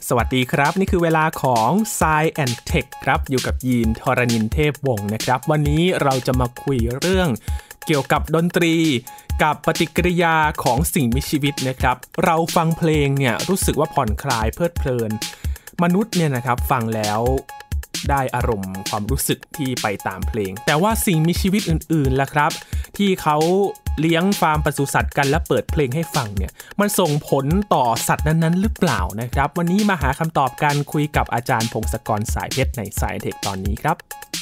สวัสดีครับนี่คือเวลาของ Science and Tech ครับอยู่กับยีนทรณินเทพวงศ์นะครับวันนี้เราจะมาคุยเรื่องเกี่ยวกับดนตรีกับปฏิกิริยาของสิ่งมีชีวิตนะครับเราฟังเพลงเนี่ยรู้สึกว่าผ่อนคลายเพลิดเพลินมนุษย์เนี่ยนะครับฟังแล้วได้อารมณ์ความรู้สึกที่ไปตามเพลงแต่ว่าสิ่งมีชีวิตอื่นๆล่ะครับที่เขาเลี้ยงฟาร์มปศุสัตว์กันและเปิดเพลงให้ฟังเนี่ยมันส่งผลต่อสัตว์นั้นๆหรือเปล่านะครับวันนี้มาหาคำตอบกันคุยกับอาจารย์พงศกรสายเพชรใน Science Tech ตอนนี้ครับ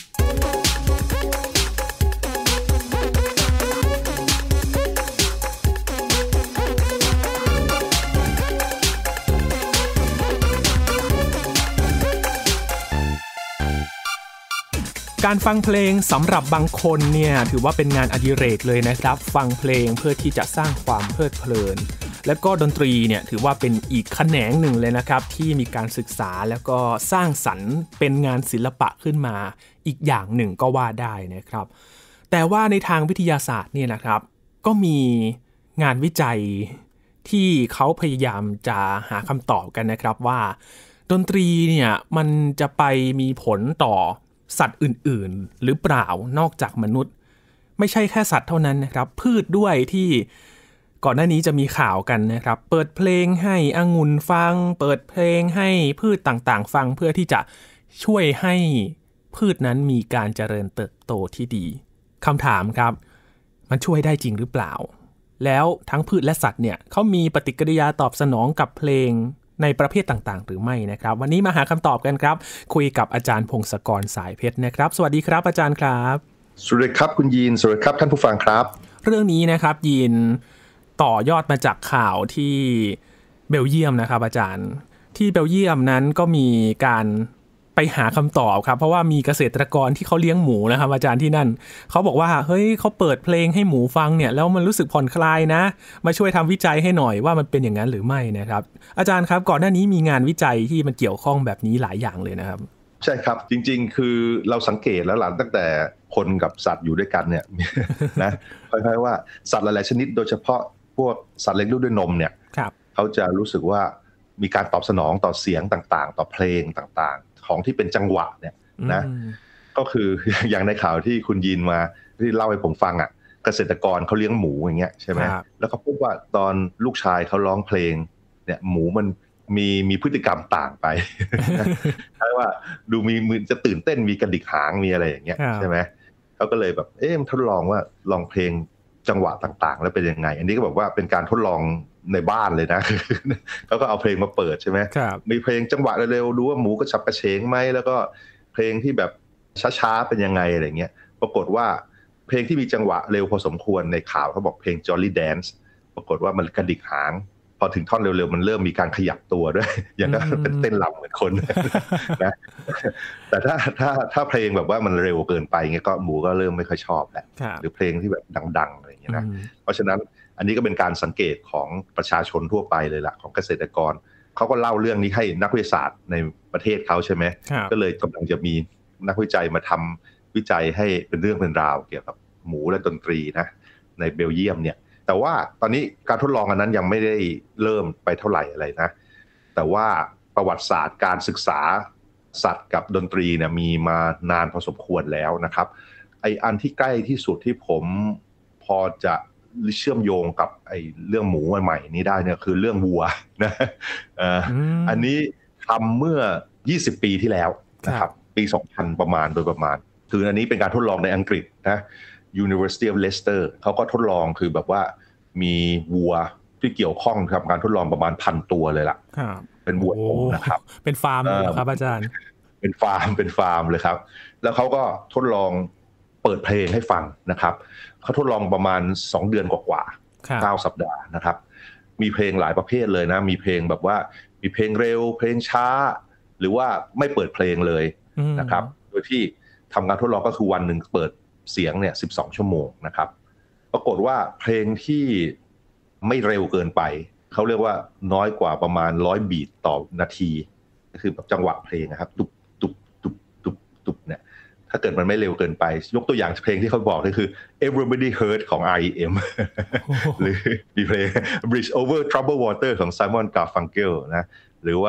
การฟังเพลงสำหรับบางคนเนี่ยถือว่าเป็นงานอดิเรกเลยนะครับฟังเพลงเพื่อที่จะสร้างความเพลิดเพลินแล้วก็ดนตรีเนี่ยถือว่าเป็นอีกแขนงหนึ่งเลยนะครับที่มีการศึกษาแล้วก็สร้างสรรค์เป็นงานศิลปะขึ้นมาอีกอย่างหนึ่งก็ว่าได้นะครับแต่ว่าในทางวิทยาศาสตร์เนี่ยนะครับก็มีงานวิจัยที่เขาพยายามจะหาคำตอบกันนะครับว่าดนตรีเนี่ยมันจะไปมีผลต่อสัตว์อื่นๆหรือเปล่านอกจากมนุษย์ไม่ใช่แค่สัตว์เท่านั้นนะครับพืชด้วยที่ก่อนหน้านี้จะมีข่าวกันนะครับเปิดเพลงให้องุ่นฟังเปิดเพลงให้พืชต่างๆฟังเพื่อที่จะช่วยให้พืชนั้นมีการเจริญเติบโตที่ดีคำถามครับมันช่วยได้จริงหรือเปล่าแล้วทั้งพืชและสัตว์เนี่ยเขามีปฏิกิริยาตอบสนองกับเพลงในประเภทต่างๆหรือไม่นะครับวันนี้มาหาคำตอบกันครับคุยกับอาจารย์พงศกรสายเพชรนะครับสวัสดีครับอาจารย์ครับสวัสดีครับคุณยีนสวัสดีครับท่านผู้ฟังครับเรื่องนี้นะครับยีนต่อยอดมาจากข่าวที่เบลเยียมนะครับอาจารย์ที่เบลเยียมนั้นก็มีการไปหาคำตอบครับเพราะว่ามีเกษตรกรที่เขาเลี้ยงหมูนะครับอาจารย์ที่นั่นเขาบอกว่าเฮ้ยเขาเปิดเพลงให้หมูฟังเนี่ยแล้วมันรู้สึกผ่อนคลายนะมาช่วยทำวิจัยให้หน่อยว่ามันเป็นอย่างนั้นหรือไม่นะครับอาจารย์ครับก่อนหน้านี้มีงานวิจัยที่มันเกี่ยวข้องแบบนี้หลายอย่างเลยนะครับใช่ครับจริงๆคือเราสังเกตแล้วหลังตั้งแต่คนกับสัตว์อยู่ด้วยกันเนี่ยนะค่อยๆว่าสัตว์หลายๆชนิดโดยเฉพาะพวกสัตว์เลี้ยงลูกด้วยนมเนี่ยเขาจะรู้สึกว่ามีการตอบสนองต่อเสียงต่างๆต่อเพลงต่างๆของที่เป็นจังหวะเนี่ยนะก็คืออย่างในข่าวที่คุณยินมาที่เล่าให้ผมฟังอ่ะเกษตรกรเขาเลี้ยงหมูอย่างเงี้ยใช่ไหมแล้วเขาพบว่าตอนลูกชายเขาร้องเพลงเนี่ยหมูมันมีพฤติกรรมต่างไปใช่ว่าดูมีมือจะตื่นเต้นมีกระดิกหางมีอะไรอย่างเงี้ยใช่ไหมเขาก็เลยแบบมันทดลองว่าลองเพลงจังหวะต่างๆแล้วเป็นยังไงอันนี้ก็แบบว่าเป็นการทดลองในบ้านเลยนะเขาก็เอาเพลงมาเปิดใช่ไหมมีเพลงจังหวะเร็วๆดูว่าหมูกระฉับกระเฉงไหมแล้วก็เพลงที่แบบช้าๆเป็นยังไงอะไรเงี้ยปรากฏว่าเพลงที่มีจังหวะเร็วพอสมควรในข่าวเขาบอกเพลง Jolly Dance ปรากฏว่ามันกระดิกหางพอถึงท่อนเร็วๆมันเริ่มมีการขยับตัวด้วยอย่างก็เป็นเต้นรำเหมือนคนนะแต่ถ้าเพลงแบบว่ามันเร็วเกินไปเงี้ยก็หมูก็เริ่มไม่ค่อยชอบแหละหรือเพลงที่แบบดังๆอะไรอย่างเงี้ยนะเพราะฉะนั้นอันนี้ก็เป็นการสังเกตของประชาชนทั่วไปเลยล่ะของเกษตรกรเขาก็เล่าเรื่องนี้ให้นักวิทยาศาสตร์ในประเทศเขาใช่ไหมก็เลยกำลังจะมีนักวิจัยมาทำวิจัยให้เป็นเรื่องเป็นราวเกี่ยวกับหมูและดนตรีนะในเบลเยียมเนี่ยแต่ว่าตอนนี้การทดลองอันนั้นยังไม่ได้เริ่มไปเท่าไหร่อะไรนะแต่ว่าประวัติศาสตร์การศึกษาสัตว์กับดนตรีเนี่ยมีมานานพอสมควรแล้วนะครับไออันที่ใกล้ที่สุดที่ผมพอจะเชื่อมโยงกับไอ้เรื่องหมูใหม่นี้ได้เนี่ยคือเรื่องวัวนะอันนี้ทำเมื่อ20ปีที่แล้วนะครับปี2000ประมาณโดยประมาณคืออันนี้เป็นการทดลองในอังกฤษนะ University of Leicester เขาก็ทดลองคือแบบว่ามีวัวที่เกี่ยวข้องกับการทดลองประมาณ 1,000 ตัวเลยล่ะเป็นวัวนะครับเป็นฟาร์มเลยครับอาจารย์เป็นฟาร์มเลยครับแล้วเขาก็ทดลองเปิดเพลงให้ฟังนะครับเขาทดลองประมาณ2เดือนกว่า9สัปดาห์นะครับมีเพลงหลายประเภทเลยนะมีเพลงแบบว่ามีเพลงเร็วเพลงช้าหรือว่าไม่เปิดเพลงเลยนะครับโดยที่ทำการทดลองก็คือวันหนึ่งเปิดเสียงเนี่ย12ชั่วโมงนะครับปรากฏว่าเพลงที่ไม่เร็วเกินไปเขาเรียกว่าน้อยกว่าประมาณ100บีทต่อนาทีก็คือแบบจังหวะเพลงนะครับตุบตุบตุบตุบตุบเนี่ยถ้าเกิดมันไม่เร็วเกินไปยกตัวอย่างเพลงที่เขาบอกก็คือ Everybody Hurt ของ R.E.M. หรือมีเพลง Bridge Over Troubled Water ของ Simon Garfunkel นะหรือว่า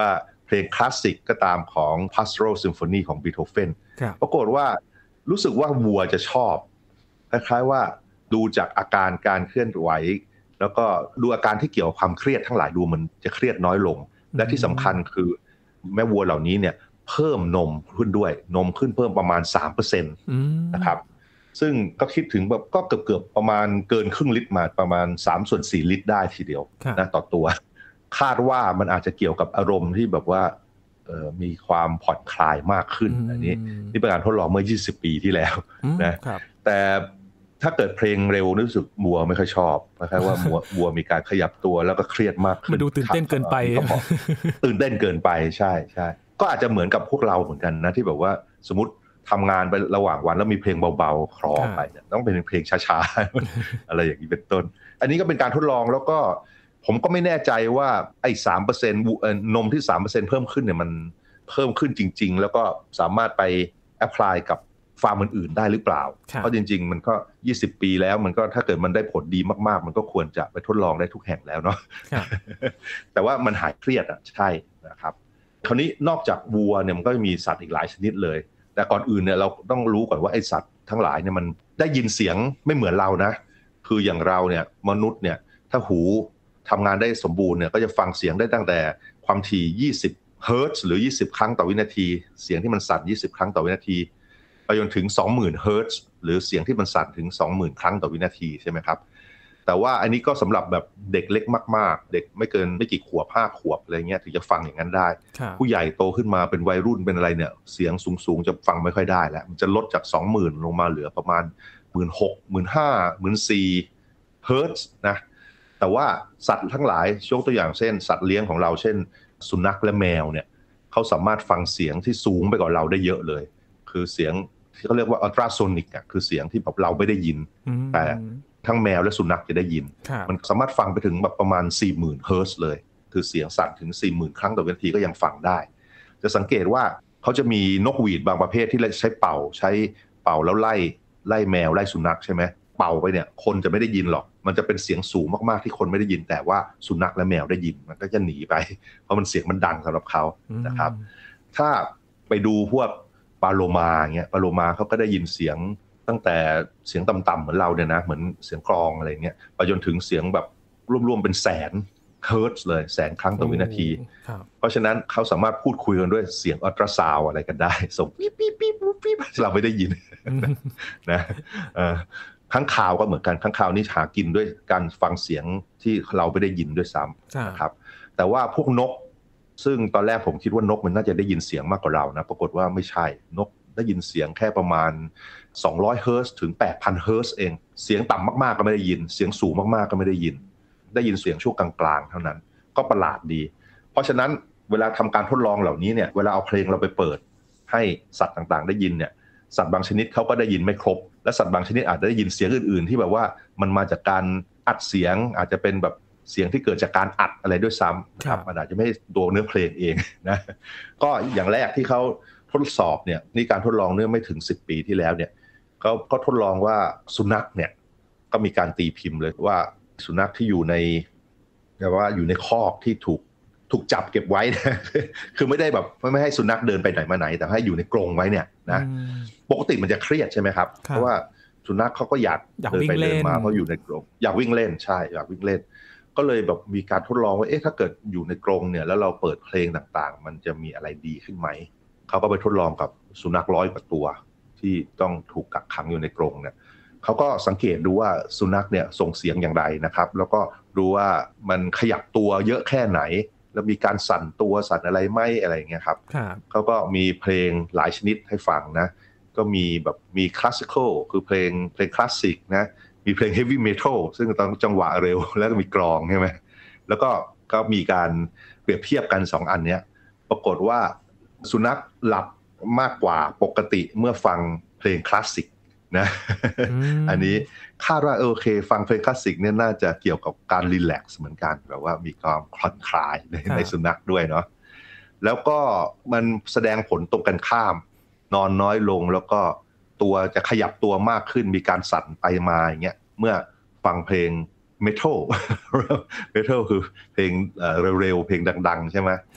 เพลงคลาสสิกก็ตามของ Pastoral Symphony ของบีโธเฟนปรากฏว่ารู้สึกว่าวัวจะชอบคล้ายๆว่าดูจากอาการการเคลื่อนไหวแล้วก็ดูอาการที่เกี่ยวกับความเครียดทั้งหลายดูมันจะเครียดน้อยลงและที่สำคัญคือแม่วัวเหล่านี้เนี่ยเพิ่มนมขึ้นด้วยนมขึ้นเพิ่มประมาณ 3% นะครับซึ่งก็คิดถึงแบบก็เกือบประมาณเกินครึ่งลิตรมาประมาณ3/4 ลิตรได้ทีเดียวนะต่อตัวคาดว่ามันอาจจะเกี่ยวกับอารมณ์ที่แบบว่ามีความผ่อนคลายมากขึ้นอันนี้นี่เป็นการทดลองเมื่อ20 ปีที่แล้วนะแต่ถ้าเกิดเพลงเร็วรู้สึกวัวไม่ค่อยชอบนะครับว่าวัวมีการขยับตัวแล้วก็เครียดมากขึ้นมันดูตื่นเต้นเกินไปตื่นเต้นเกินไปใช่ใช่ก็อาจจะเหมือนกับพวกเราเหมือนกันนะที่แบบว่าสมมติทำงานไประหว่างวันแล้วมีเพลงเบาๆคลอไปเนี่ยต้องเป็นเพลงช้าๆ อะไรอย่างนี้เป็นต้นอันนี้ก็เป็นการทดลองแล้วก็ผมก็ไม่แน่ใจว่าไอ้ 3% นมที่ 3% เพิ่มขึ้นเนี่ยมันเพิ่มขึ้นจริงๆแล้วก็สามารถไปแอพพลายกับฟาร์มอื่นๆได้หรือเปล่าเพราะจริงๆมันก็20 ปีแล้วมันก็ถ้าเกิดมันได้ผลดีมากๆมันก็ควรจะไปทดลองได้ทุกแห่งแล้วเนาะ แต่ว่ามันหายเครียดอ่ะใช่นะครับคราวนี้นอกจากวัวเนี่ยมันก็มีสัตว์อีกหลายชนิดเลยแต่ก่อนอื่นเนี่ยเราต้องรู้ก่อนว่าไอ้สัตว์ทั้งหลายเนี่ยมันได้ยินเสียงไม่เหมือนเรานะคืออย่างเราเนี่ยมนุษย์เนี่ยถ้าหูทำงานได้สมบูรณ์เนี่ยก็จะฟังเสียงได้ตั้งแต่ความถี่20เฮิร์ตซ์หรือ20ครั้งต่อวินาทีเสียงที่มันสั่น20ครั้งต่อวินาทีไปจนถึง 20,000 เฮิร์ตซ์หรือเสียงที่มันสั่นถึง 20,000 ครั้งต่อวินาทีใช่ไหมครับแต่ว่าอันนี้ก็สำหรับแบบเด็กเล็กมากๆเด็กไม่กี่ขวบ5 ขวบอะไรเงี้ยถึงจะฟังอย่างนั้นได้ผู้ใหญ่โตขึ้นมาเป็นวัยรุ่นเป็นอะไรเนี่ยเสียงสูงๆจะฟังไม่ค่อยได้แล้วมันจะลดจาก 20,000 ลงมาเหลือประมาณ 16,000 15,000 14,000 เฮิร์ตซ์นะแต่ว่าสัตว์ทั้งหลายยกตัวอย่างเช่นสัตว์เลี้ยงของเราเช่นสุนัขและแมวเนี่ยเขาสามารถฟังเสียงที่สูงไปกว่าเราได้เยอะเลยคือเสียงที่เขาเรียกว่าอัลตราโซนิกอ่ะคือเสียงที่แบบเราไม่ได้ยินแต่ทั้งแมวและสุนัขจะได้ยินมันสามารถฟังไปถึงแบบประมาณ 40,000 เฮิร์ตซ์เลยคือเสียงสั่นถึง 40,000 ครั้งต่อวินาทีก็ยังฟังได้จะสังเกตว่าเขาจะมีนกหวีดบางประเภทที่ใช้เป่าแล้วไล่แมวไล่สุนัขใช่ไหมเป่าไปเนี่ยคนจะไม่ได้ยินหรอกมันจะเป็นเสียงสูงมากๆที่คนไม่ได้ยินแต่ว่าสุนัขและแมวได้ยินมันก็จะหนีไปเพราะมันเสียงมันดังสำหรับเขานะครับถ้าไปดูพวกปลาโลมาเงี้ยปลาโลมาเขาก็ได้ยินเสียงตั้งแต่เสียงต่ำๆเหมือนเราเนี่ยนะเหมือนเสียงกลองอะไรเงี้ยไปจนถึงเสียงแบบรวมๆเป็นแสนเฮิร์ตซ์เลยแสนครั้งต่อวินาทีเพราะฉะนั้นเขาสามารถพูดคุยกันด้วยเสียงอัลตราซาวด์อะไรกันได้ส่งปิ๊บปิ๊บปิ๊บปิ๊บเราไม่ได้ยินนะข้างข่าวก็เหมือนกันข้างข่าวนี่หากินด้วยการฟังเสียงที่เราไม่ได้ยินด้วยซ้ำนะครับแต่ว่าพวกนกซึ่งตอนแรกผมคิดว่านกมันน่าจะได้ยินเสียงมากกว่าเรานะปรากฏว่าไม่ใช่นกได้ยินเสียงแค่ประมาณ200เฮิร์ตซ์ถึง 8,000 เฮิร์ตซ์เองเสียงต่ำมากๆก็ไม่ได้ยินเสียงสูงมากๆก็ไม่ได้ยินเสียงช่วงกลางๆเท่านั้นก็ประหลาดดีเพราะฉะนั้นเวลาทำการทดลองเหล่านี้เนี่ยเวลาเอาเพลงเราไปเปิดให้สัตว์ต่างๆได้ยินเนี่ยสัตว์บางชนิดเขาก็ได้ยินไม่ครบและสัตว์บางชนิดอาจจะได้ยินเสียงอื่นๆที่แบบว่ามันมาจากการอัดเสียงอาจจะเป็นแบบเสียงที่เกิดจากการอัดอะไรด้วยซ้ำครับมันอาจจะไม่ตัวเนื้อเพลงเองนะก็อย่างแรกที่เขาทดสอบเนี่ยนี่การทดลองเนื่อไม่ถึง10 ปีที่แล้วเนี่ยเขาก็ทดลองว่าสุนัขเนี่ยก็มีการตีพิมพ์เลยว่าสุนัขที่อยู่ในคอกที่ถูกจับเก็บไว้คือไม่ได้แบบไม่ให้สุนัขเดินไปไหนมาไหนแต่ให้อยู่ในกรงไว้เนี่ยนะปกติมันจะเครียดใช่ไหมครับเพราะว่าสุนัขเขาก็อยากเดินไปเดินมาเพราะอยู่ในกรงอยากวิ่งเล่นใช่อยากวิ่งเล่นก็เลยแบบมีการทดลองว่าถ้าเกิดอยู่ในกรงเนี่ยแล้วเราเปิดเพลงต่างๆมันจะมีอะไรดีขึ้นไหมเขาก็ไปทดลองกับสุนัข100 กว่าตัวที่ต้องถูกกักขังอยู่ในกรงเนี่ยเขาก็สังเกตดูว่าสุนัขเนี่ยส่งเสียงอย่างไรนะครับแล้วก็ดูว่ามันขยับตัวเยอะแค่ไหนแล้วมีการสั่นตัวสั่นอะไรไหมอะไรอย่างเงี้ยครับเขาก็มีเพลงหลายชนิดให้ฟังนะก็มีคลาสสิคอลคือเพลงคลาสสิกนะมีเพลงเฮฟวี่เมทัลซึ่งต้องจังหวะเร็วแล้วก็มีกลองใช่ไหมแล้วก็มีการเปรียบเทียบกัน2 อันเนี้ยปรากฏว่าสุนัขหลับมากกว่าปกติเมื่อฟังเพลงคลาสสิกนะอันนี้คาดว่าโอเคฟังเพลงคลาสสิกเนี่ยน่าจะเกี่ยวกับการรีแลกซ์เหมือนกันแบบว่ามีความผ่อนคลายในสุนัขด้วยเนาะแล้วก็มันแสดงผลตรงกันข้ามนอนน้อยลงแล้วก็ตัวจะขยับตัวมากขึ้นมีการสั่นไปมาอย่างเงี้ยเมื่อฟังเพลงเมทัลคือเพลงเร็วๆเพลงดังๆใช่ไหม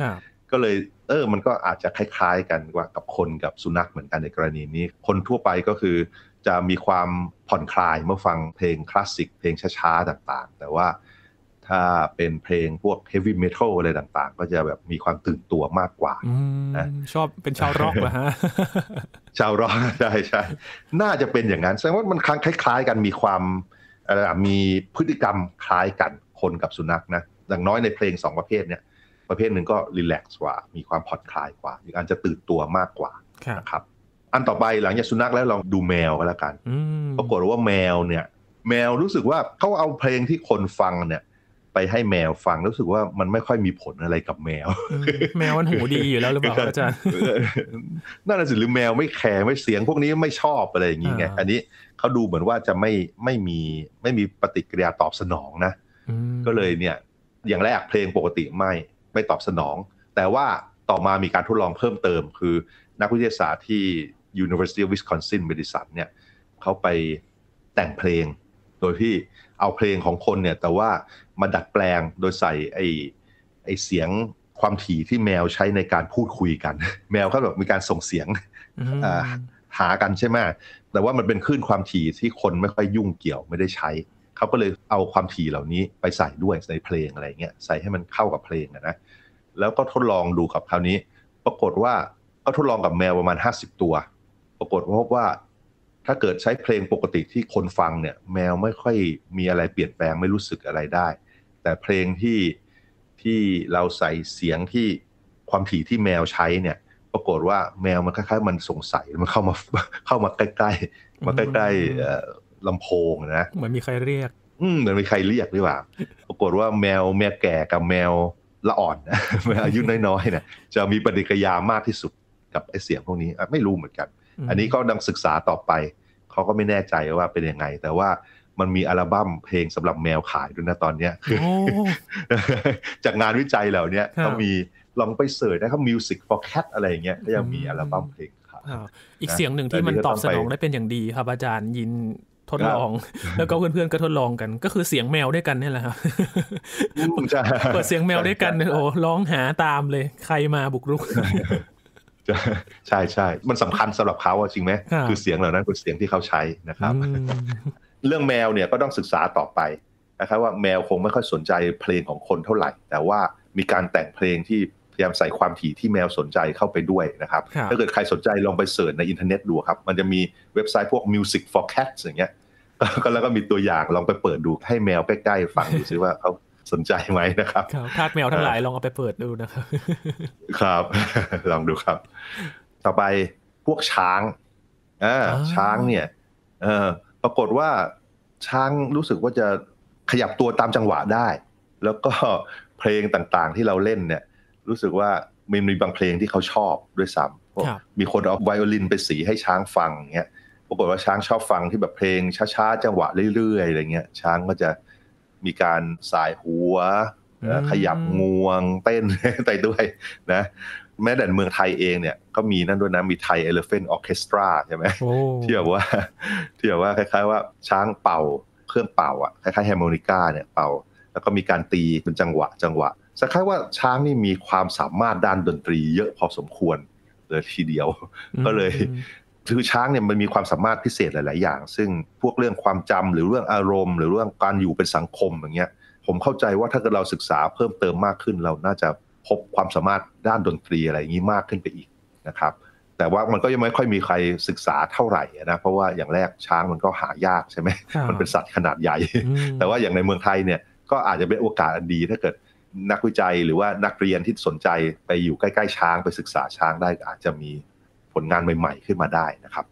ก็เลยมันก็อาจจะคล้ายๆกันว่ากับคนกับสุนัขเหมือนกันในกรณีนี้คนทั่วไปก็คือจะมีความผ่อนคลายเมื่อฟังเพลงคลาสสิกเพลงช้าๆต่างๆแต่ว่าถ้าเป็นเพลงพวกเฮฟวี่เมทัลอะไรต่างๆก็จะแบบมีความตื่นตัวมากกว่านะชอบเป็นชาวร็อกเหรอฮะชาวร็อกใช่น่าจะเป็นอย่างนั้นแสดงว่ามันคล้ายๆกันมีความมีพฤติกรรมคล้ายกันคนกับสุนัขนะอย่างน้อยในเพลง2ประเภทเนี่ยประเภทหนึ่งก็รีแลกซ์กว่ามีความผ่อนคลายกว่าอีกอันจะตื่นตัวมากกว่านะครับอันต่อไปหลังจากสุนัขแล้วลองดูแมวก็แล้วกันปรากฏว่าแมวรู้สึกว่าเขาเอาเพลงที่คนฟังเนี่ยไปให้แมวฟังรู้สึกว่ามันไม่ค่อยมีผลอะไรกับแมวแมวมันหูดีอยู่แล้วหรือเปล่าอาจารย์นั่นน่ะสิหรือแมวไม่แคร์ไม่เสียงพวกนี้ไม่ชอบอะไรอย่างงี้ไงอันนี้เขาดูเหมือนว่าจะไม่มีปฏิกิริยาตอบสนองนะก็เลยเนี่ยอย่างแรกเพลงปกติไม่ตอบสนองแต่ว่าต่อมามีการทดลองเพิ่มเติมคือนักวิทยาศาสตร์ที่ University of Wisconsin Madison เนี่ยเขาไปแต่งเพลงโดยที่เอาเพลงของคนเนี่ยแต่ว่ามาดัดแปลงโดยใส่ไอ้เสียงความถี่ที่แมวใช้ในการพูดคุยกันแมวเขาแบบมีการส่งเสียงหากันใช่ไหมแต่ว่ามันเป็นคลื่นความถี่ที่คนไม่ค่อยยุ่งเกี่ยวไม่ได้ใช้เขาก็เลยเอาความถี่เหล่านี้ไปใส่ด้วยในเพลงอะไรเงี้ยใส่ให้มันเข้ากับเพลงนะแล้วก็ทดลองดูกับคราวนี้ปรากฏว่าก็ทดลองกับแมวประมาณ50ตัวปรากฏว่าถ้าเกิดใช้เพลงปกติที่คนฟังเนี่ยแมวไม่ค่อยมีอะไรเปลี่ยนแปลงไม่รู้สึกอะไรได้แต่เพลงที่เราใส่เสียงที่ความถี่ที่แมวใช้เนี่ยปรากฏว่าแมวมันคล้ายๆมันสงสัยมันเข้ามาใกล้ๆมาใกล้ๆลำโพงนะเหมือนมีใครเรียกเหมือนมีใครเรียกหรือเปล่าปรากฏว่าแมวแก่กับแมวละอ่อนแมวอายุน้อยๆเนี่ยจะมีปฏิกิริยามากที่สุดกับไอ้เสียงพวกนี้ไม่รู้เหมือนกันอันนี้ก็ดังศึกษาต่อไปเขาก็ไม่แน่ใจว่าเป็นยังไงแต่ว่ามันมีอัลบั้มเพลงสำหรับแมวขายด้วยนะตอนนี้ จากงานวิจัยเหล่านี้ก็มีลองไปเสิร์ชนะครับ Music for Cat อะไรอย่างเงี้ยก็ยังมีอัลบั้มเพลงขายอีกเสียงหนึ่งที่มันตอบสนองได้เป็นอย่างดีครับอาจารย์ยินทดลองแล้วก็เพื่อนๆก็ทดลองกันก็คือเสียงแมวด้วยกันนี่แหละครับเปิดเสียงแมวด้วยกันโอ้ร้องหาตามเลยใครมาบุกรุกใช่ๆมันสำคัญสำหรับเขาจริงไหมคือเสียงเหล่านั้นคือเสียงที่เขาใช้นะครับเรื่องแมวเนี่ยก็ต้องศึกษาต่อไปนะครับว่าแมวคงไม่ค่อยสนใจเพลงของคนเท่าไหร่แต่ว่ามีการแต่งเพลงที่พยายามใส่ความถี่ที่แมวสนใจเข้าไปด้วยนะครับถ้าเกิดใครสนใจลองไปเสิร์ชในอินเทอร์เน็ตดูครับมันจะมีเว็บไซต์พวก Music for Cats อย่างเงี้ยแล้วก็มีตัวอย่างลองไปเปิดดูให้แมวใกล้ๆฟังดูซิว่าเขาสนใจไหมนะครับทาสแมวทั้งหลายลองเอาไปเปิดดูนะครับครับลองดูครับต่อไปพวกช้างช้างเนี่ยปรากฏว่าช้างรู้สึกว่าจะขยับตัวตามจังหวะได้แล้วก็เพลงต่างๆที่เราเล่นเนี่ยรู้สึกว่ามีบางเพลงที่เขาชอบด้วยซ้ำมีคนเอาไวโอลินไปสีให้ช้างฟังเงี้ยปรากฏว่าช้างชอบฟังที่แบบเพลงช้าๆจังหวะเรื่อยๆอะไรเงี้ยช้างก็จะมีการสายหัวขยับงวงเต้นไปด้วยนะแม้แต่เมืองไทยเองเนี่ยก็มีนั่นด้วยนะมีไทย Elephant Orchestra ใช่ไหมที่แบบว่าคล้ายๆว่าช้างเป่าเครื่องเป่าอ่ะคล้ายๆแฮร์โมนิกาเนี่ยเป่าแล้วก็มีการตีเป็นจังหวะคล้ายๆว่าช้างนี่มีความสามารถด้านดนตรีเยอะพอสมควรเลยทีเดียวก็เลยคือช้างเนี่ยมันมีความสามารถพิเศษหลายๆอย่างซึ่งพวกเรื่องความจำหรือเรื่องอารมณ์หรือเรื่องการอยู่เป็นสังคมอย่างเงี้ยผมเข้าใจว่าถ้าเกิดเราศึกษาเพิ่มเติมมากขึ้นเราน่าจะพบความสามารถด้านดนตรีอะไรอย่างนี้มากขึ้นไปอีกนะครับแต่ว่ามันก็ยังไม่ค่อยมีใครศึกษาเท่าไหร่นะเพราะว่าอย่างแรกช้างมันก็หายากใช่ไหมมันเป็นสัตว์ขนาดใหญ่แต่ว่าอย่างในเมืองไทยเนี่ยก็อาจจะเป็นโอกาสอันดีถ้าเกิดนักวิจัยหรือว่านักเรียนที่สนใจไปอยู่ใกล้ๆช้างไปศึกษาช้างได้อาจจะมีผลงานใหม่ๆขึ้นมาได้นะครับ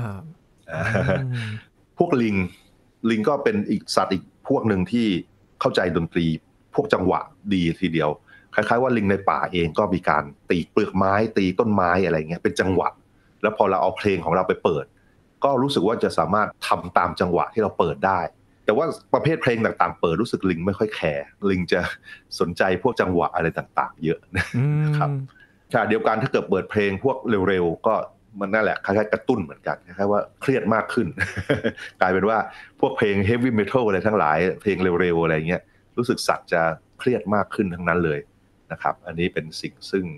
พวกลิงก็เป็นอีกสัตว์อีกพวกหนึ่งที่เข้าใจดนตรีพวกจังหวะดีทีเดียวคล้ายๆว่าลิงในป่าเองก็มีการตีเปลือกไม้ตีต้นไม้อะไรเงี้ยเป็นจังหวะแล้วพอเราเอาเพลงของเราไปเปิดก็รู้สึกว่าจะสามารถทำตามจังหวะที่เราเปิดได้แต่ว่าประเภทเพลงต่างๆเปิดรู้สึกลิงไม่ค่อยแคร์ลิงจะสนใจพวกจังหวะอะไรต่างๆเยอะนะครับค่ะเดียวกันถ้าเกิดเปิดเพลงพวกเร็วๆก็มันนั่นแหละคล้ายๆกระตุ้นเหมือนกันคล้ายๆว่าเครียดมากขึ้น กลายเป็นว่าพวกเพลงเฮฟวี่เมทัลอะไรทั้งหลายเพลงเร็วๆอะไรเงี้ยรู้สึกสัตว์จะเครียดมากขึ้นทั้งนั้นเลยนะครับอันนี้เป็นสิ่งซึ่ง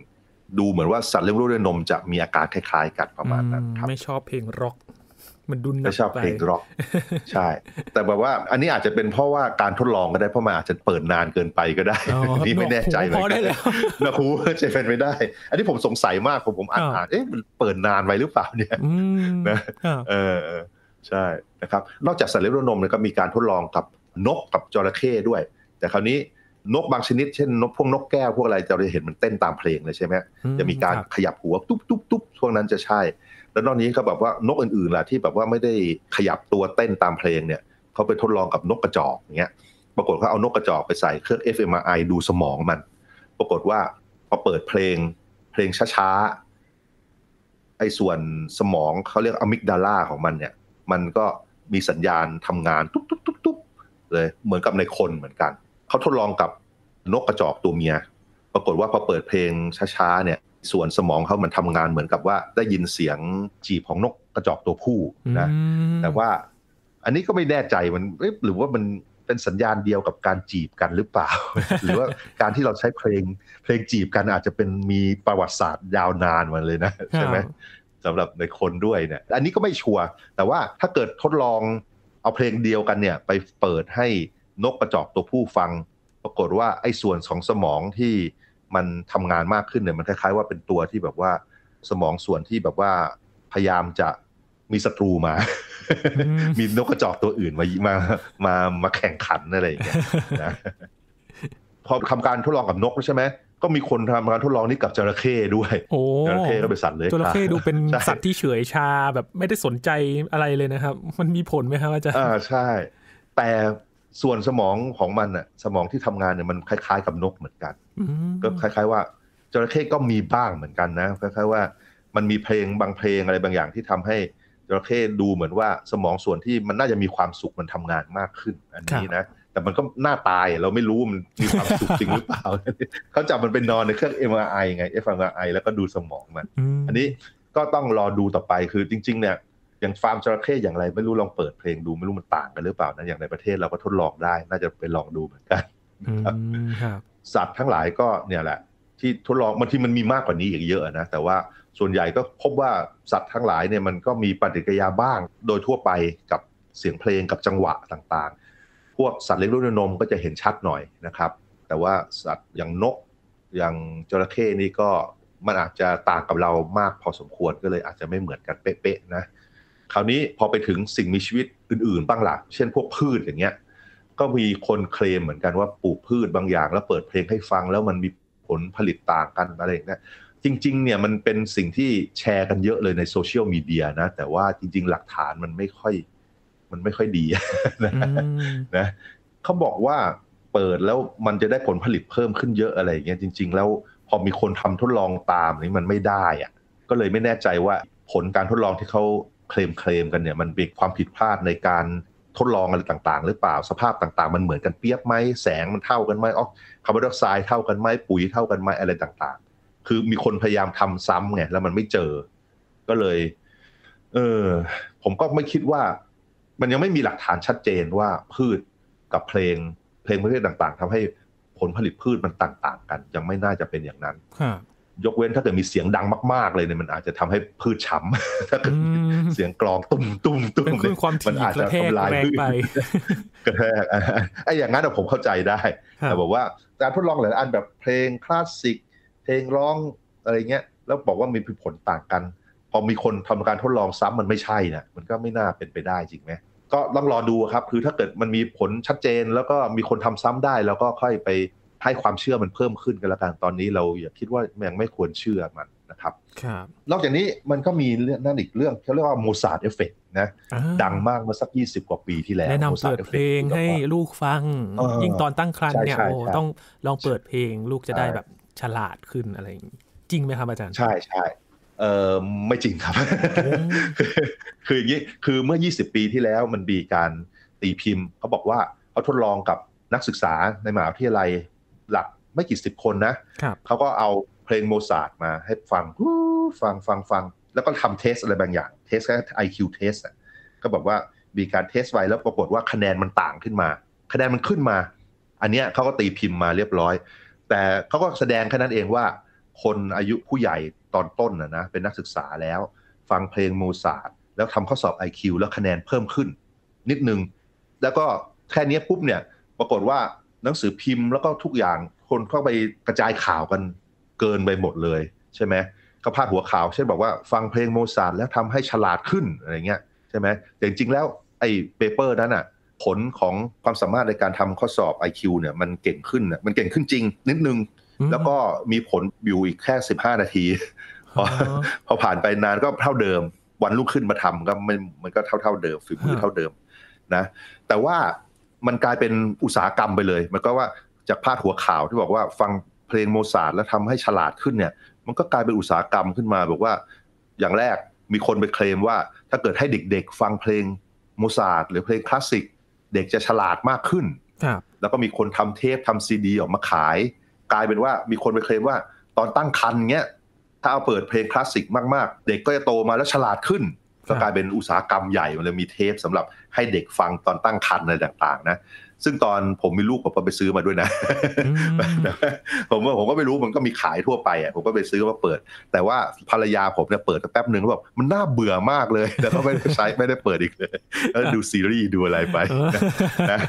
ดูเหมือนว่าสัตว์เลี้ยงลูกด้วยนมจะมีอาการคล้ายๆกันประมาณนั้นครับไม่ชอบเพลงร็อกมันดุนไม่ชอบเพลงร็อกใช่แต่แบบว่าอันนี้อาจจะเป็นเพราะว่าการทดลองก็ได้เพราะมันอาจจะเปิดนานเกินไปก็ได้นี่ไม่แน่ใจเหมือนกันนะครูจะเป็นไปได้อันนี้ผมสงสัยมากผมอ่านมันเปิดนานไว้หรือเปล่าเนี่ยนะใช่นะครับนอกจากสัตว์เลี้ยงลูกด้วยนมเนี่ยก็มีการทดลองกับนกกับจระเข้ด้วยแต่คราวนี้นกบางชนิดเช่นนกพวกนกแก้วพวกอะไรจะเห็นมันเต้นตามเพลงเลยใช่ไหมจะมีการขยับหัวตุ๊บตุ๊บตุ๊บช่วงนั้นจะใช่แล้วนอกนี้ก็แบบว่านกอื่นๆล่ะที่แบบว่าไม่ได้ขยับตัวเต้นตามเพลงเนี่ยเขาไปทดลองกับนกกระจอกอย่างเงี้ยปรากฏเขาเอานกกระจอกไปใส่เครื่อง fMRI ดูสมองมันปรากฏว่าพอเปิดเพลงช้าๆไอ้ส่วนสมองเขาเรียกอะมิกดาลาของมันเนี่ยมันก็มีสัญญาณทำงานตุ๊บตุ๊บตุ๊บตุ๊บเลยเหมือนกับในคนเหมือนกันเขาทดลองกับนกกระจอกตัวเมียปรากฏว่าพอเปิดเพลงช้าๆเนี่ยส่วนสมองเขามันทำงานเหมือนกับว่าได้ยินเสียงจีบของนกกระจอกตัวผู้นะแต่ว่าอันนี้ก็ไม่แน่ใจมันหรือว่ามันเป็นสัญญาณเดียวกับการจีบกันหรือเปล่า หรือว่าการที่เราใช้เพลงจีบกันอาจจะเป็นมีประวัติศาสตร์ยาวนานมาเลยนะใช่ไหมสำหรับในคนด้วยเนี่ยอันนี้ก็ไม่ชัวร์แต่ว่าถ้าเกิดทดลองเอาเพลงเดียวกันเนี่ยไปเปิดให้นกกระจอกตัวผู้ฟังปรากฏว่าไอ้ส่วนของสมองที่มันทำงานมากขึ้นเนี่ยมันคล้ายๆว่าเป็นตัวที่แบบว่าสมองส่วนที่แบบว่าพยายามจะมีศัตรูมา มีนกกระจอกตัวอื่นมาแข่งขันอะไรอย่างเงี้ยนะพอทำการทดลองกับนกใช่ไหมก็มีคนทำการทดลองนี้กับจระเข้ด้วยจระเข้ก็เป็นสัตว์เลยจระเข้ดูเป็นสัตว์ที่เฉยชาแบบไม่ได้สนใจอะไรเลยนะครับมันมีผลไหมครับอาจารย์ใช่แต่ส่วนสมองของมันน่ะสมองที่ทำงานเนี่ยมันคล้ายๆกับนกเหมือนกันก็คล้ายๆว่าจระเข้ก็มีบ้างเหมือนกันนะคล้ายๆว่ามันมีเพลงบางเพลงอะไรบางอย่างที่ทำให้จระเข้ดูเหมือนว่าสมองส่วนที่มันน่าจะมีความสุขมันทำงานมากขึ้นอันนี้นะแต่มันก็หน้าตายเราไม่รู้มันมีความสุขจริงหรือเปล่าเขาจับมันไปนอนในเครื่อง MRI ไง fMRI แล้วก็ดูสมองมันอันนี้ก็ต้องรอดูต่อไปคือจริงๆเนี่ยอย่างฟาร์มจระเข้อย่างไรไม่รู้ลองเปิดเพลงดูไม่รู้มันต่างกันหรือเปล่านะอย่างในประเทศเราก็ทดลองได้น่าจะไปลองดูเหมือนกันสัตว์ทั้งหลายก็เนี่ยแหละที่ทดลองบางทีมันมีมากกว่านี้อีกเยอะนะแต่ว่าส่วนใหญ่ก็พบว่าสัตว์ทั้งหลายเนี่ยมันก็มีปฏิกิริยาบ้างโดยทั่วไปกับเสียงเพลงกับจังหวะต่างๆพวกสัตว์เลี้ยงลูกด้วยนมก็จะเห็นชัดหน่อยนะครับแต่ว่าสัตว์อย่างนกอย่างจระเข้นี่ก็มันอาจจะต่างกับเรามากพอสมควรก็เลยอาจจะไม่เหมือนกันเป๊ะๆนะคราวนี้พอไปถึงสิ่งมีชีวิตอื่นๆบ้างล่ะเช่นพวกพืชอย่างเงี้ยก็มีคนเคลมเหมือนกันว่าปลูกพืชบางอย่างแล้วเปิดเพลงให้ฟังแล้วมันมีผลผลิตต่างกันอะไรอย่างเงี้ยจริงๆเนี่ยมันเป็นสิ่งที่แชร์กันเยอะเลยในโซเชียลมีเดียนะแต่ว่าจริงๆหลักฐานมันไม่ค่อยดีนะเขาบอกว่าเปิดแล้วมันจะได้ผลผลิตเพิ่มขึ้นเยอะอะไรอย่างเงี้ยจริงๆแล้วพอมีคนทำทดลองตามนี่มันไม่ได้อะก็เลยไม่แน่ใจว่าผลการทดลองที่เขาเคลมกันเนี่ยมันเป็นความผิดพลาดในการทดลองอะไรต่างๆหรือเปล่าสภาพต่างๆมันเหมือนกันเปียบไหมแสงมันเท่ากันไหมคาร์บอนไดออกไซด์เท่ากันไหมปุ๋ยเท่ากันไหมอะไรต่างๆคือมีคนพยายามทำซ้ำไงแล้วมันไม่เจอก็เลยผมก็ไม่คิดว่ามันยังไม่มีหลักฐานชัดเจนว่าพืชกับเพลงประเภทต่างๆทำให้ผลผลิตพืชมันต่างๆกันยังไม่น่าจะเป็นอย่างนั้นยกเว้นถ้าเกิดมีเสียงดังมากๆเลยเนี่ยมันอาจจะทำให้พืชช้ำถ้าเกิดเสียงกลองตุ้มตุ้มตุ้มมันอาจจะทำลายพืชกระแทกไอ้อย่างนั้นผมเข้าใจได้แต่บอกว่าการทดลองหลายอันแบบเพลงคลาสสิกเพลงร้องอะไรเงี้ยแล้วบอกว่ามีผลต่างกันพอมีคนทำการทดลองซ้ำมันไม่ใช่นะมันก็ไม่น่าเป็นไปได้จริงไหมก็ต้องรอดูครับคือถ้าเกิดมันมีผลชัดเจนแล้วก็มีคนทำซ้ำได้แล้วก็ค่อยไปให้ความเชื่อมันเพิ่มขึ้นกันแล้วกันตอนนี้เราอย่าคิดว่ายังไม่ควรเชื่อมันนะครับนอกจากนี้มันก็มีเรื่องนั่นอีกเรื่องเขาเรียกว่าโมซาร์ทเอฟเฟกต์นะดังมากเมื่อสัก20กว่าปีที่แล้วแนะนำเปิดเพลงให้ลูกฟังยิ่งตอนตั้งครรภ์เนี่ยต้องลองเปิดเพลงลูกจะได้แบบฉลาดขึ้นอะไรอย่างนี้จริงไหมครับอาจารย์ใช่ไม่จริงครับ คืออย่างนี้คือเมื่อ20ปีที่แล้วมันมีการตีพิมพ์เขาบอกว่าเขาทดลองกับนักศึกษาในมหาวิทยาลัยหลักไม่กี่สิบคนนะเขาก็เอาเพลงโมซาร์ทมาให้ฟังแล้วก็ทำเทสอะไรบางอย่างเทสแค่ IQ เทสก็บอกว่ามีการเทสไว้แล้วปรากฏว่าคะแนนมันต่างขึ้นมาคะแนนมันขึ้นมาอันเนี้ยเขาก็ตีพิมพ์มาเรียบร้อยแต่เขาก็แสดงแค่นั้นเองว่าคนอายุผู้ใหญ่ตอนต้นนะเป็นนักศึกษาแล้วฟังเพลงโมซาร์ทแล้วทำข้อสอบ IQ แล้วคะแนนเพิ่มขึ้นนิดนึงแล้วก็แค่นี้ปุ๊บเนี่ยปรากฏว่าหนังสือพิมพ์แล้วก็ทุกอย่างคนเข้าไปกระจายข่าวกันเกินไปหมดเลยใช่ไหมเขาพาดหัวข่าวเช่นบอกว่าฟังเพลงโมซาร์ทแล้วทำให้ฉลาดขึ้นอะไรเงี้ยใช่ไหมแต่จริงๆแล้วไอ้เปเปอร์นั้นอ่ะผลของความสามารถในการทำข้อสอบ IQ เนี่ยมันเก่งขึ้นมันเก่งขึ้นจริงนิดนึงแล้วก็มีผลอยู่อีกแค่15 นาทีพอผ่านไปนานก็เท่าเดิมวันรุ่งขึ้นมาทำก็มันก็เท่าเดิมฝีมือเท่าเดิมนะแต่ว่ามันกลายเป็นอุตสาหกรรมไปเลยมันก็ว่าจากพาดหัวข่าวที่บอกว่าฟังเพลงโมซาร์ทแล้วทำให้ฉลาดขึ้นเนี่ยมันก็กลายเป็นอุตสาหกรรมขึ้นมาบอกว่าอย่างแรกมีคนไปเคลมว่าถ้าเกิดให้เด็กๆฟังเพลงโมซาร์ทหรือเพลงคลาสสิกเด็กจะฉลาดมากขึ้นแล้วก็มีคนทำเทปทำซีดีออกมาขายกลายเป็นว่ามีคนไปเคลมว่าตอนตั้งครรภ์เงี้ยถ้าเอาเปิดเพลงคลาสสิกมากๆเด็กก็จะโตมาแล้วฉลาดขึ้นก็กลายเป็นอุตสาหกรรมใหญ่มันเลยมีเทปสำหรับให้เด็กฟังตอนตั้งครรภ์อะไรต่างๆนะซึ่งตอนผมมีลูกผมก็ไปซื้อมาด้วยนะ ผมก็ไม่รู้มันก็มีขายทั่วไปอ่ะผมก็ไปซื้อมาเปิดแต่ว่าภรรยาผมเนี่ยเปิดแป๊บนึงแล้วแบบมันน่าเบื่อมากเลยแต่ก็ไม่ได้ใช้ไม่ได้เปิดอีกเลยแล้วดูซีรีส์ดูอะไรไปนะ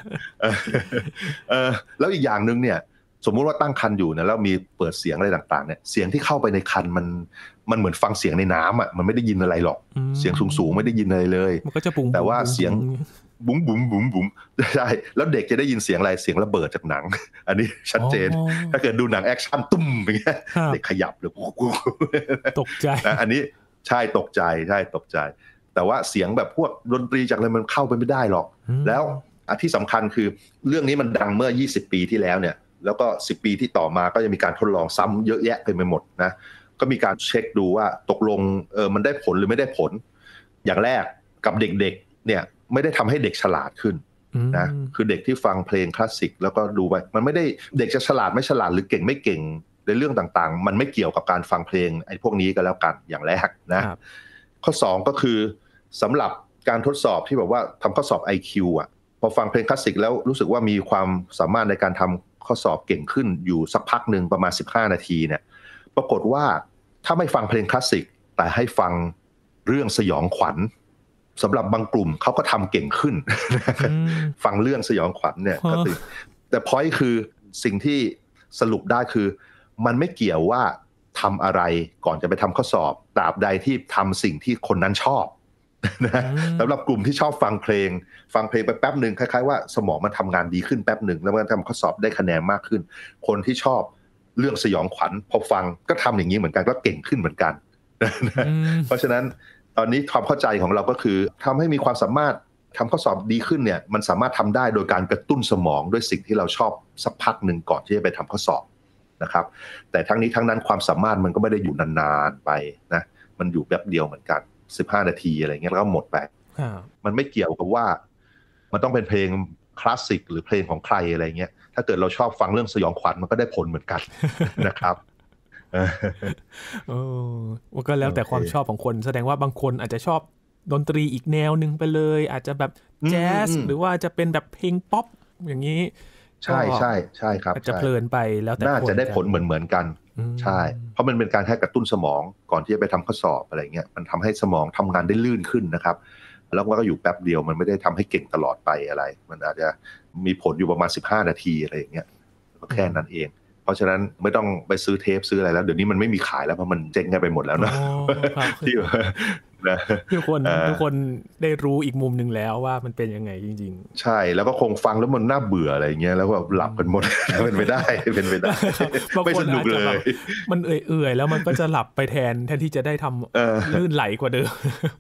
แล้วอีกอย่างนึงเนี่ยสมมุติว่าตั้งครรภ์อยู่นะแล้วมีเปิดเสียงอะไรต่างๆเนี่ยเสียงที่เข้าไปในครรภ์มันเหมือนฟังเสียงในน้ำอ่ะมันไม่ได้ยินอะไรหรอกเสียงสูงๆไม่ได้ยินอะไรเลยมันก็จะปุ้งแต่ว่าเสียงบุ๋มบุ๋มบุ๋มบุ๋มใช่แล้วเด็กจะได้ยินเสียงอะไรเสียงระเบิดจากหนังอันนี้ชัดเจนถ้าเกิดดูหนังแอคชั่นตุ้มอย่างเงี้ยเด็กขยับเลยตกใจอันนี้ใช่ตกใจใช่ตกใจแต่ว่าเสียงแบบพวกดนตรีจากอะไรมันเข้าไปไม่ได้หรอกแล้วที่สำคัญคือเรื่องนี้มันดังเมื่อ20 ปีที่แล้วเนี่ยแล้วก็10 ปีที่ต่อมาก็จะมีการทดลองซ้ำเยอะแยะไปหมดนะก็มีการเช็คดูว่าตกลงมันได้ผลหรือไม่ได้ผลอย่างแรกกับเด็กๆเนี่ยไม่ได้ทำให้เด็กฉลาดขึ้นนะคือเด็กที่ฟังเพลงคลาสสิกแล้วก็ดูไปมันไม่ได้เด็กจะฉลาดไม่ฉลาดหรือเก่งไม่เก่งในเรื่องต่างๆมันไม่เกี่ยวกับการฟังเพลงไอ้พวกนี้ก็แล้วกันอย่างแรกนะข้อ2ก็คือสำหรับการทดสอบที่แบบว่าทำข้อสอบ IQ อ่ะพอฟังเพลงคลาสสิกแล้วรู้สึกว่ามีความสามารถในการทำข้อสอบเก่งขึ้นอยู่สักพักหนึ่งประมาณ15 นาทีเนี่ยปรากฏว่าถ้าไม่ฟังเพลงคลาสสิกแต่ให้ฟังเรื่องสยองขวัญสำหรับบางกลุ่มเขาก็ทำเก่งขึ้น ฟังเรื่องสยองขวัญเนี่ยก็คือแต่ point คือสิ่งที่สรุปได้คือมันไม่เกี่ยวว่าทำอะไรก่อนจะไปทำข้อสอบตราบใดที่ทำสิ่งที่คนนั้นชอบนะสำหรับกลุ่มที่ชอบฟังเพลงไปแป๊บหนึ่งคล้ายๆว่าสมองมันทำงานดีขึ้นแป๊บหนึ่งแล้วมันทำข้อสอบได้คะแนนมากขึ้นคนที่ชอบเรื่องสยองขวัญพอฟังก็ทำอย่างนี้เหมือนกันก็เก่งขึ้นเหมือนกันเพราะฉะนั้นตอนนี้ความเข้าใจของเราก็คือทำให้มีความสามารถทำข้อสอบดีขึ้นเนี่ยมันสามารถทำได้โดยการกระตุ้นสมองด้วยสิ่งที่เราชอบสักพักหนึ่งก่อนที่จะไปทำข้อสอบนะครับแต่ทั้งนี้ทั้งนั้นความสามารถมันก็ไม่ได้อยู่นานๆไปนะมันอยู่แป๊บเดียวเหมือนกัน15 นาทีอะไรเงี้ยแล้วก็หมดไปมันไม่เกี่ยวกับว่ามันต้องเป็นเพลงคลาสสิกหรือเพลงของใครอะไรเงี้ยถ้าเกิดเราชอบฟังเรื่องสยองขวัญมันก็ได้ผลเหมือนกันนะครับมันก็แล้วแต่ความชอบของคนแสดงว่าบางคนอาจจะชอบดนตรีอีกแนวนึงไปเลยอาจจะแบบแจ๊สหรือว่าจะเป็นแบบเพลงป๊อปอย่างนี้ใช่ใช่ใช่ครับอาจจะเพลินไปแล้วแต่น่าจะได้ผลเหมือนกันใช่เพราะมันเป็นการแค่กระตุ้นสมองก่อนที่จะไปทำข้อสอบอะไรเงี้ยมันทำให้สมองทำงานได้ลื่นขึ้นนะครับแล้วก็อยู่แป๊บเดียวมันไม่ได้ทำให้เก่งตลอดไปอะไรมันอาจจะมีผลอยู่ประมาณ15 นาทีอะไรอย่างเงี้ยก็แค่นั้นเองเพราะฉะนั้นไม่ต้องไปซื้อเทปซื้ออะไรแล้วเดี๋ยวนี้มันไม่มีขายแล้วเพราะมันเจ๊งกันไปหมดแล้วนะที่ทุกคนได้รู้อีกมุมนึงแล้วว่ามันเป็นยังไงจริงๆใช่แล้วก็คงฟังแล้วมันน่าเบื่ออะไรเงี้ยแล้วก็หลับกันหมดเป็นไปได้ไม่สนุกเลยมันเอื่อยๆแล้วมันก็จะหลับไปแทนที่จะได้ทำลื่นไหลกว่าเดิม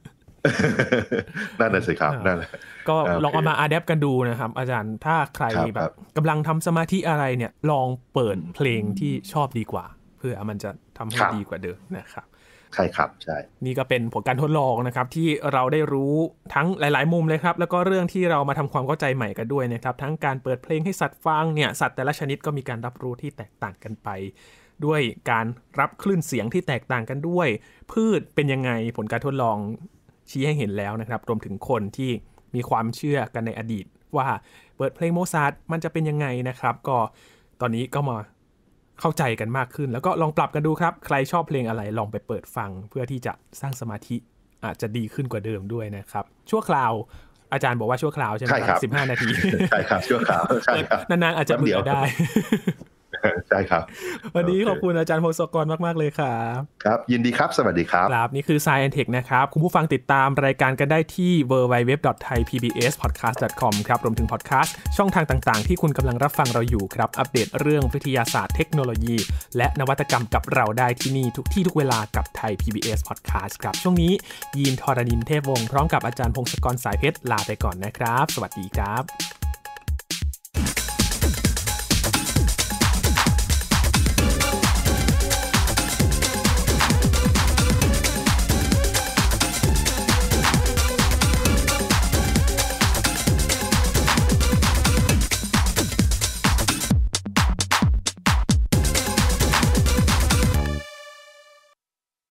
นั่นน่ะสิครับนั่นแหละก็ลองเอามาอะแดปกันดูนะครับอาจารย์ถ้าใครแบบกำลังทำสมาธิอะไรเนี่ยลองเปิดเพลงที่ชอบดีกว่าเพื่อมันจะทำให้ดีกว่าเดิมนะครับใช่ครับใช่นี่ก็เป็นผลการทดลองนะครับที่เราได้รู้ทั้งหลายๆมุมเลยครับแล้วก็เรื่องที่เรามาทำความเข้าใจใหม่กันด้วยนะครับทั้งการเปิดเพลงให้สัตว์ฟังเนี่ยสัตว์แต่ละชนิดก็มีการรับรู้ที่แตกต่างกันไปด้วยการรับคลื่นเสียงที่แตกต่างกันด้วยพืชเป็นยังไงผลการทดลองชี้ให้เห็นแล้วนะครับรวมถึงคนที่มีความเชื่อกันในอดีตว่าเปิดเพลงโมซาร์ทมันจะเป็นยังไงนะครับก็ตอนนี้ก็มาเข้าใจกันมากขึ้นแล้วก็ลองปรับกันดูครับใครชอบเพลงอะไรลองไปเปิดฟังเพื่อที่จะสร้างสมาธิอาจจะดีขึ้นกว่าเดิมด้วยนะครับชั่วคราวอาจารย์บอกว่าชั่วคราวใช่ไหมครับ15 นาทีใช่ครับชั่วคราวใช่ครับนานๆอาจจะเบื่อได้ใช่ครับวันนี้ขอบคุณอาจารย์พงศกรมากๆเลยครับครับยินดีครับสวัสดีครับครับนี่คือ Science and Tech นะครับคุณผู้ฟังติดตามรายการกันได้ที่ www.thaipbspodcast.com ครับรวมถึงพอดแคสต์ช่องทางต่างๆที่คุณกำลังรับฟังเราอยู่ครับอัปเดตเรื่องวิทยาศาสตร์เทคโนโลยีและนวัตกรรมกับเราได้ที่นี่ทุกที่ทุกเวลากับ Thai PBS Podcast ครับช่วงนี้ยีนทรณินเทพวงศ์พร้อมกับอาจารย์พงศกรสายเพชรลาไปก่อนนะครับสวัสดีครับ